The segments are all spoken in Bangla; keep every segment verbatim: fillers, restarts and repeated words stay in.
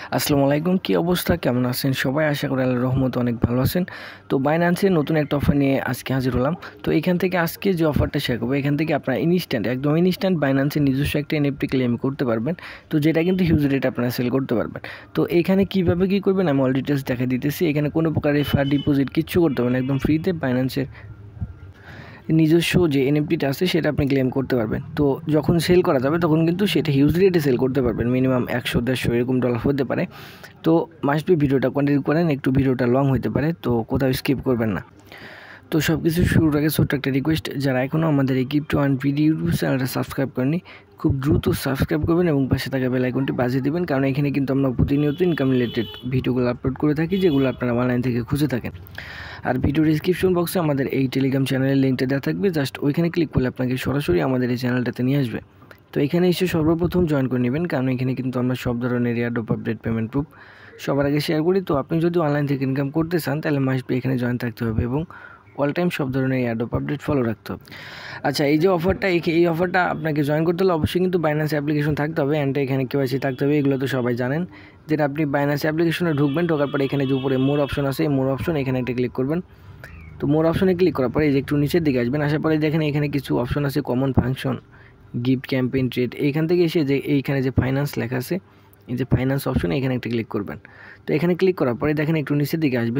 আসসালামু আলাইকুম, কি অবস্থা, কেমন আছেন সবাই? আশা করি আল্লাহর রহমতে অনেক ভালো আছেন। তো বাইন্যান্সের নতুন একটা অফার নিয়ে আজকে হাজির হলাম। তো এখান থেকে আজকে যে অফারটা শেয়ার করবো, এখান থেকে আপনারা ইনস্ট্যান্ট একদম ইনস্ট্যান্ট বাইন্যান্সের নিজস্ব একটা এনএফটি ক্লেম করতে পারবেন। তো যেটা কিন্তু হিউজ রেটে আপনারা সেল করতে পারবেন। তো এখানে কীভাবে কী করবেন আমি অল ডিটেলস দেখা দিতেছি। এখানে কোনো প্রকার রেফার ডিপোজিট কিচ্ছু করতে হবে না, একদম ফ্রিতে বাইন্যান্সের নিজস্ব যে এনএফটিটা আছে সেটা আপনি ক্লেম করতে পারবেন। তো যখন সেল করা যাবে তখন কিন্তু সেটা হিউজ রেটে সেল করতে পারবেন, মিনিমাম একশো দেড়শো এরকম ডলার হতে পারে। তো মাস্ট বি ভিডিওটা কন্টিনিউ করেন, একটু ভিডিওটা লং হতে পারে, তো কোথাও স্কিপ করবেন না। তো সব কিছু শুরুর আগে ছোট্ট একটা রিকোয়েস্ট, যারা এখনও আমাদের এই ক্রিপ্টো অ্যান্ড ভিডিও ইউটিউব চ্যানেলটা সাবস্ক্রাইব করেনি, খুব দ্রুত সাবস্ক্রাইব করবেন এবং পাশে থাকা বেল আইকনটি বাজিয়ে দেবেন, কারণ এখানে কিন্তু আমরা প্রতিনিয়ত ইনকাম রিলেটেড ভিডিওগুলো আপলোড করে থাকি, যেগুলো আপনারা অনলাইন থেকে খুঁজে থাকেন। আর ভিডিও ডিসক্রিপশন বক্সে আমাদের এই টেলিগ্রাম চ্যানেলের লিঙ্কটা দেওয়া থাকবে, জাস্ট ওইখানে ক্লিক করলে আপনাকে সরাসরি আমাদের এই চ্যানেলটাতে নিয়ে আসবে। তো এখানে এসে সর্বপ্রথম জয়েন করে নেবেন, কারণ এখানে কিন্তু আমরা সব ধরনের এয়ারড্রপ আপডেট পেমেন্ট প্রুফ সবার আগে শেয়ার করি। তো আপনি যদি অনলাইন থেকে ইনকাম করতে চান তাহলে মাস্ট বি এখানে জয়েন থাকতে হবে এবং অল টাইম সব ধরনের এয়ারড্রপ আপডেট ফলো রাখতে হবে। আচ্ছা, এই যে অফারটা, এই অফারটা আপনাকে জয়েন করতে হলে অবশ্যই কিন্তু বাইন্যান্স অ্যাপ্লিকেশন থাকতে হবে, অ্যান্ড এখানে কেওয়াইসি থাকতে হবে, এগুলো তো সবাই জানেন। যেটা আপনি বাইন্যান্স অ্যাপ্লিকেশনে ঢুকবেন, ঢোকার পরে এখানে যে উপরে মোর অপশন আছে, এই মোর অপশন এখানে একটা ক্লিক করবেন। তো মোর অপশনে ক্লিক করার পরে এই যে একটু নিচের দিকে আসবেন, আসার পরে দেখেন এখানে কিছু অপশন আছে, common function, gift, campaign, trade. এইখান থেকে এসে যে এইখানে যে ফাইন্যান্স লেখা আছে, এই যে ফাইন্যান্স অপশন, এখানে একটা ক্লিক করবেন। তো এখানে ক্লিক করার পরে দেখেন একটু নিচের দিকে আসবে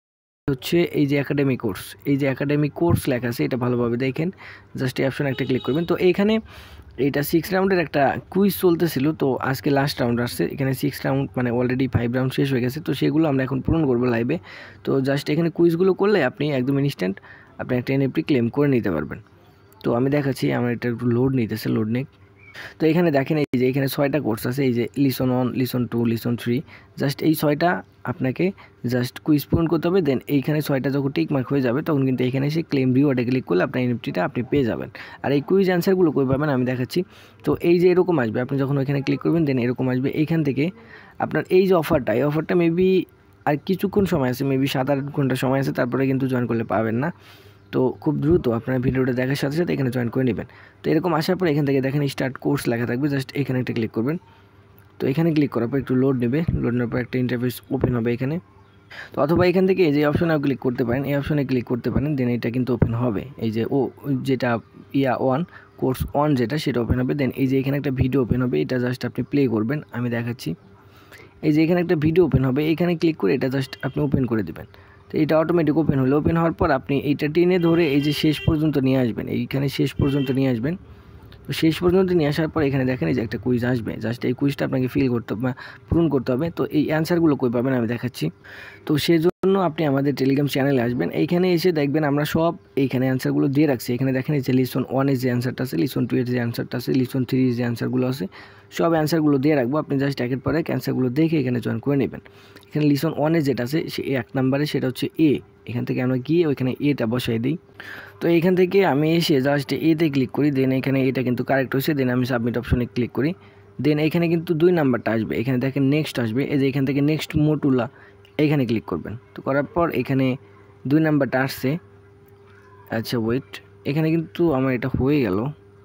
হচ্ছে এই যে একাডেমিক কোর্স, এই যে একাডেমিক কোর্স লেখা আছে, এটা ভালোভাবে দেখেন, জাস্ট এই অপশন একটা ক্লিক করবেন। তো এইখানে এইটা সিক্স রাউন্ডের একটা কুইজ চলতেছিল, তো আজকে লাস্ট রাউন্ড আসছে। এখানে সিক্স রাউন্ড মানে অলরেডি ফাইভ রাউন্ড শেষ হয়ে গেছে, তো সেগুলো আমরা এখন পূরণ করবো লাইভে। তো জাস্ট এখানে কুইজগুলো করলে আপনি একদম ইনস্ট্যান্ট আপনি একটা এনএফটি ক্লেম করে নিতে পারবেন। তো আমি দেখাচ্ছি, আমার এটা একটু লোড নিতেছে, লোড নেক। তো এখানে দেখেন এই যে এখানে ছয়টা কোর্স আছে, এই যে lesson one, lesson two, lesson three, just এই ছয়টা আপনাকে জাস্ট কুইজ পূরণ করতে হবে। দেন এইখানে ছয়টা যখন টিক মার্ক হয়ে যাবে তখন কিন্তু এখানে এসে ক্লেম রিওয়ার্ডে ক্লিক করলে আপনার এনএফটিটা আপনি পেয়ে যাবেন। আর এই কুইজ অ্যান্সারগুলো কই পাবেন আমি দেখাচ্ছি। তো এই যে এরকম আসবে, আপনি যখন ওইখানে ক্লিক করবেন দেন এরকম আসবে। এইখান থেকে আপনার এই যে অফারটা, এই অফারটা মেবি আর কিছুক্ষণ সময় আছে, মেবি সাত আট ঘন্টা সময় আছে, তারপরে কিন্তু জয়েন করলে পাবেন না। তো খুব দ্রুত আপনার ভিডিওটা দেখার সাথে সাথে এখানে জয়েন করে নেবেন। তো এরকম আসার পর এখান থেকে দেখেন স্টার্ট কোর্স লেখা থাকবে, জাস্ট এখানে একটা ক্লিক করবেন। তো এখানে ক্লিক করার পর একটু লোড নেবে, লোড নেওয়ার পর একটা ইন্টারফেস ওপেন হবে এখানে। তো অথবা এখান থেকে এই যে অপশনে ক্লিক করতে পারেন, এই অপশনে ক্লিক করতে পারেন, দেন এটা কিন্তু ওপেন হবে। এই যে ও যেটা ইয়া ওয়ান কোর্স ওয়ান যেটা, সেটা ওপেন হবে। দেন এই যে এখানে একটা ভিডিও ওপেন হবে, এটা জাস্ট আপনি প্লে করবেন, আমি দেখাচ্ছি। এই যে এখানে একটা ভিডিও ওপেন হবে, এখানে ক্লিক করে এটা জাস্ট আপনি ওপেন করে দেবেন। তো এটা অটোমেটিক ওপেন হলো। ওপেন হওয়ার পর আপনি এইটা টেনে ধরে এই যে শেষ পর্যন্ত নিয়ে আসবেন, এইখানে শেষ পর্যন্ত নিয়ে আসবেন। তো শেষ পর্যন্ত নিয়ে আসার পর এখানে দেখেন এই যে একটা কুইজ আসবে, জাস্ট এই কুইজটা আপনাকে ফিল করতে হবে, পূরণ করতে হবে। তো এই অ্যান্সারগুলো কই পাবেন আমি দেখাচ্ছি। তো সেজন্য আপনি আমাদের টেলিগ্রাম চ্যানেলে আসবেন, এইখানে এসে দেখবেন আমরা সব এইখানে অ্যান্সারগুলো দিয়ে রাখছি। এখানে দেখেন এই যে লিসন ওয়ানের যে অ্যান্সারটা আছে, লিসন টু এর যে অ্যান্সারটা আছে, লিসন থ্রি এর যে অ্যান্সারগুলো আছে, সব অ্যান্সারগুলো দিয়ে রাখবো। আপনি জাস্ট একের পর এক অ্যান্সারগুলো দেখে এখানে জয়েন করে নেবেন। এখানে লিসন ওয়ানের যেটা আছে সে এক নাম্বারে, সেটা হচ্ছে এ। এখান থেকে আমরা গিয়ে ওইখানে এটা বসাই দিই। তো এখান থেকে আমি এসে জাস্ট এতে ক্লিক করি, দেন এখানে এটা কিন্তু কারেক্ট হয়েছে, দেন আমি সাবমিট অপশনে ক্লিক করি। দেন এখানে কিন্তু দুই নাম্বারটা আসবে, এখানে দেখেন নেক্সট আসবে, এই যে এখান থেকে নেক্সট মোটুলা এখানে ক্লিক করবেন। তো করার পর এখানে দুই নাম্বারটা আসছে। আচ্ছা ওয়েট, এখানে কিন্তু আমার এটা হয়ে গেল।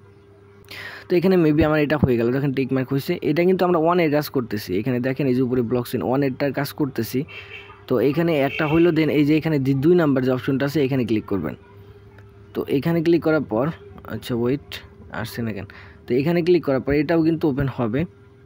তো এখানে মেবি আমার এটা হয়ে গেল, দেখেন টিক মার্ক হয়েছে। এটা কিন্তু আমরা ওয়ানের কাজ করতেছি, এখানে দেখেন এই যে উপরে ব্লক চেইন ওয়ানেরটার কাজ করতেছি। তো এখানে একটা হইলো, দেন এই যে এখানে দুই নাম্বার যে অপশনটা আছে এখানে ক্লিক করবেন। তো এখানে ক্লিক করার পর আচ্ছা ওয়েট আসছে না কেন, তো এখানে ক্লিক করার পর এটাও কিন্তু ওপেন হবে।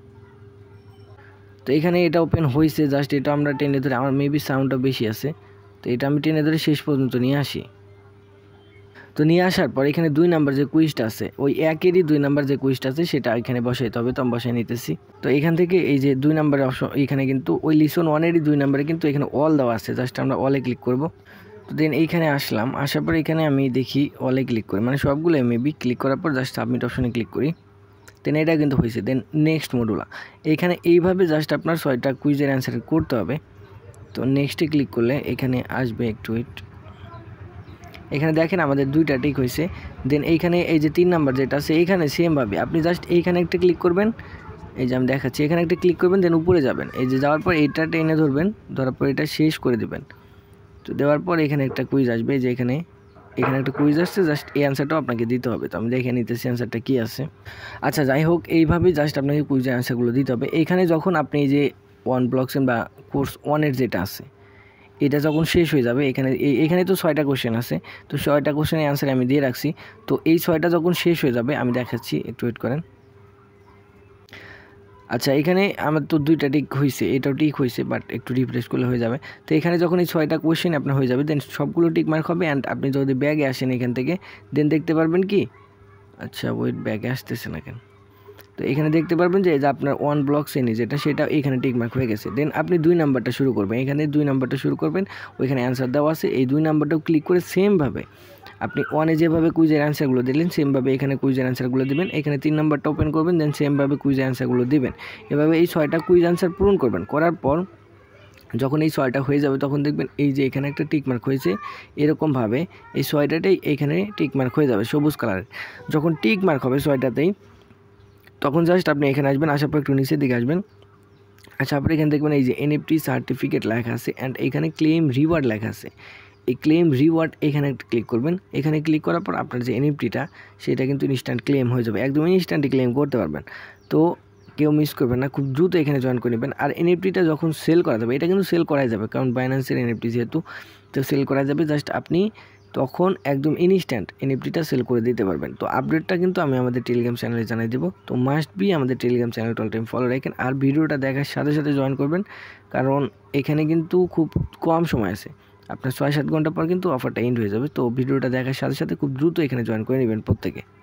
তো এখানে এটা ওপেন হয়েছে, জাস্ট এটা আমরা টেনে ধরে, আমার মেবি সাউন্ডটা বেশি আছে, তো এটা আমি টেনে ধরে শেষ পর্যন্ত নিয়ে আসি। তো নিয়ে আসার পর এখানে দুই নাম্বার যে কুইজটা আছে, ওই একেরই দুই নাম্বার যে কুইজটা আছে সেটা এখানে বসাইতে হবে। তো আমি বসাই নিতেছি। তো এখান থেকে এই যে দুই নাম্বারের অপশন, এখানে কিন্তু ওই লিসন ওয়ানেরই দুই নাম্বারে কিন্তু এখানে অল দেওয়া আছে, জাস্ট আমরা অলে ক্লিক করব। তো দেন এইখানে আসলাম, আসার পর এখানে আমি দেখি অলে ক্লিক করি, মানে সবগুলো মেবি ক্লিক করার পর জাস্ট সাবমিট অপশনে ক্লিক করি। দেন এটা কিন্তু হয়েছে। দেন নেক্সট মডুলা, এখানে এইভাবে জাস্ট আপনার ছয়টা কুইজের অ্যান্সার করতে হবে। তো নেক্সটে ক্লিক করলে এখানে আসবে, একটু ওয়েট, এখানে দেখেন আমাদের দুইটা টিক হয়েছে। দেন এইখানে এই যে তিন নাম্বার যেটা আছে এইখানে সেমভাবে আপনি জাস্ট এইখানে একটা ক্লিক করবেন, এই যে আমি দেখাচ্ছি, এখানে একটা ক্লিক করবেন, দেন উপরে যাবেন, এই যে যাওয়ার পর এইটা টেনে ধরবেন, ধরার পর এটা শেষ করে দেবেন। তো দেওয়ার পর এখানে একটা কুইজ আসবে, যে এখানে এখানে একটা কুইজ আসছে, জাস্ট এই অ্যান্সারটাও আপনাকে দিতে হবে। তো আমি দেখে নিতেছি অ্যান্সারটা কী আছে। আচ্ছা যাই হোক, এইভাবেই জাস্ট আপনাকে কুইজের অ্যান্সারগুলো দিতে হবে। এইখানে যখন আপনি এই যে ওয়ান ব্লকচেন বা কোর্স ওয়ানের যেটা আছে এটা যখন শেষ হয়ে যাবে, এখানে এখানে তো ছয়টা কোশ্চেন আছে, তো ছয়টা কোশ্চেনের অ্যান্সার আমি দিয়ে রাখছি। তো এই ছয়টা যখন শেষ হয়ে যাবে আমি দেখাচ্ছি, একটু ওয়েট করেন। আচ্ছা, এখানে আমার তো দুইটা টিক হয়েছে, এটাও টিক হয়েছে, বাট একটু রিফ্রেশ করলে হয়ে যাবে। তো এখানে যখন এই ছয়টা কোশ্চেন আপনার হয়ে যাবে, দেন সবগুলো টিক মার্ক হবে। অ্যান্ড আপনি যদি ব্যাগে আসেন এখান থেকে, দেন দেখতে পারবেন কি, আচ্ছা ওয়েট, ব্যাগে আসতেছে না কেন, তো এখানে দেখতে পারবেন যে আপনার ওয়ান ব্লক শ্রেণী যেটা, সেটা এখানে টিকমার্ক হয়ে গেছে। দেন আপনি দুই নাম্বারটা শুরু করবেন, এখানে দুই নাম্বারটা শুরু করবেন, ওইখানে অ্যান্সার দেওয়া আছে, এই দুই নাম্বারটাও ক্লিক করে সেমভাবে আপনি ওয়ানে যেভাবে কুইজের অ্যান্সারগুলো দিলেন সেমভাবে এখানে কুইজের অ্যান্সারগুলো দিবেন। এখানে তিন নাম্বারটা ওপেন করবেন, দেন সেমভাবে কুইজের অ্যান্সারগুলো দিবেন। এভাবে এই ছয়টা কুইজ অ্যান্সার পূরণ করবেন। করার পর যখন এই ছয়টা হয়ে যাবে তখন দেখবেন এই যে এখানে একটা টিকমার্ক হয়েছে, এরকমভাবে এই ছয়টাতেই এখানে টিকমার্ক হয়ে যাবে সবুজ কালারের। যখন টিকমার্ক হবে ছয়টাতেই, তখন জাস্ট আপনি এখানে আসবেন, আসার পর একটু নিচের দিকে আসবেন। আচ্ছা, আপনি এখানে দেখবেন এই যে এনএফটি সার্টিফিকেট লেখা আছে অ্যান্ড এখানে ক্লেম রিওয়ার্ড লেখা আছে। এই ক্লেম রিওয়ার্ড এখানে ক্লিক করবেন। এখানে ক্লিক করার পর আপনার যে এনএফটিটা সেটা কিন্তু ইনস্ট্যান্ট ক্লেম হয়ে যাবে, একদম ইনস্ট্যান্টলি ক্লেম করতে পারবেন। তো কেউ মিস করবেন না, খুব দ্রুত এখানে জয়েন করে নেবেন। আর এনএফটিটা যখন সেল করা যাবে, এটা কিন্তু সেল করাই যাবে, কারণ বাইন্যান্সের এনএফটি যেহেতু, তো সেল করা যাবে। জাস্ট আপনি তখন একদম ইনস্ট্যান্ট এনএফটিটা সেল করে দিতে পারবেন। তো আপডেটটা কিন্তু আমি আমাদের টেলিগ্রাম চ্যানেলে জানিয়ে দেবো। তো মাস্ট বি আমাদের Telegram channel all time follow রাখেন, আর ভিডিওটা দেখার সাথে সাথে জয়েন করবেন, কারণ এখানে কিন্তু খুব কম সময় আছে, আপনার ছয় সাত ঘন্টা পর কিন্তু অফারটা এন্ড হয়ে যাবে। তো ভিডিওটা দেখার সাথে সাথে খুব দ্রুত এখানে জয়েন করে নেবেন প্রত্যেকে।